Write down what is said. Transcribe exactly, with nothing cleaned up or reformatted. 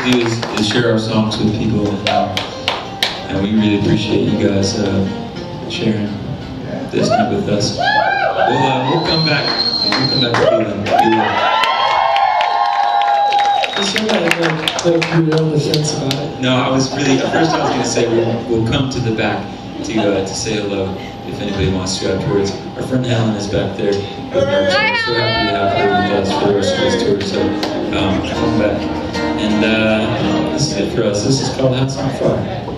to do is, is share our songs with people, um, and we really appreciate you guys uh, sharing this night with us. We'll, uh, we'll come back. We'll come back to Cleveland. Somebody like, like you were on the fence about it. No, I was really, at first I was going to say we'll, we'll come to the back to uh, to say hello if anybody wants to afterwards. Our friend Helen is back there with her. So we're so happy to have her with us for the rest of this tour. So um, come back. And uh, this is it for us. This is called House on Fire.